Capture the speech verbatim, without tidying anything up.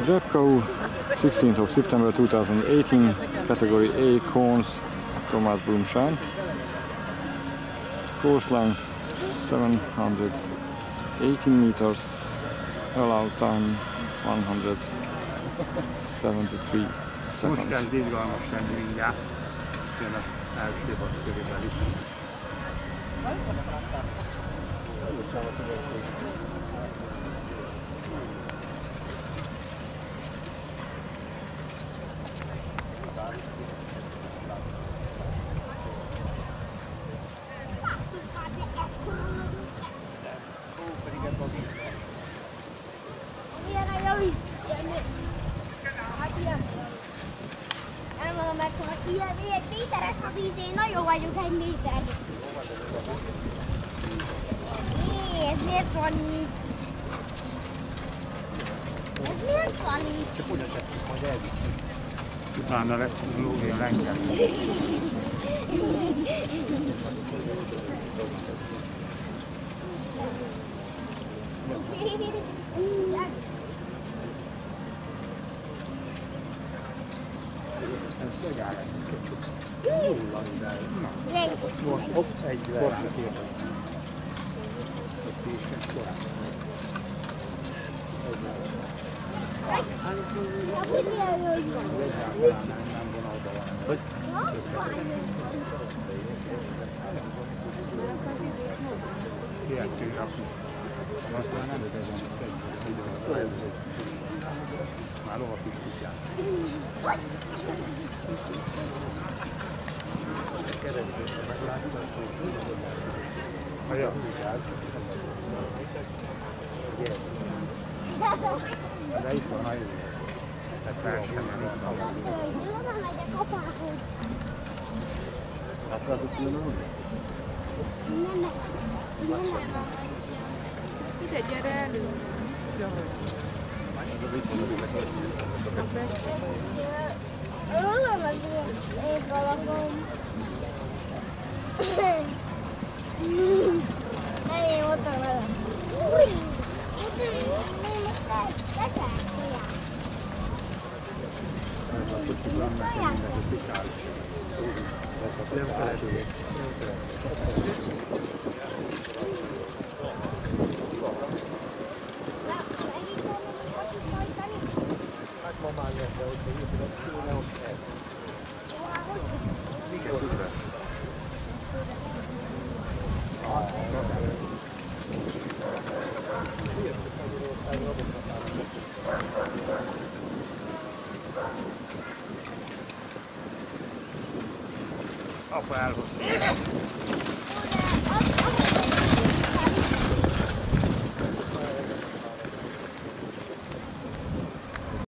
Zepcow, sixteenth of September two thousand eighteen, category A cones, Thomas Blumschein. Course length seven hundred eighteen meters, allowed time one hundred seventy-three seconds. Most kezd izgalmas lenni mindjárt, jön az első hat körülbelül is. Ilyen méteres a víz, én nagyon vagyok egy méter. Jé, ez miért van így? Ez miért van így? Csak oda tesszük, majd elviszünk. Utána lesz lóvé a lengyel. Ez megáll egy jó landáig. Na, most hopp, egy korsit érve. Egy később korán. Hogy? Kijeltünk rakni. Aztán nem ödezem, egy időre. Már lovak is tudják. Keresgésre meglátjuk. Haja. De itt van a jövő. Tehát versenyen itt van. Oda megyek apához. Hát lehet, hogy nem Nem, nem. Ide, gyere elő! Oda megyek, én valakom. Elég oda velem. Új! Nem szeretnék. Nem szeretnék. Hát ma már jött, de hogyha jött, akkor kéne ott el. Miket tudod? Apa elhozta.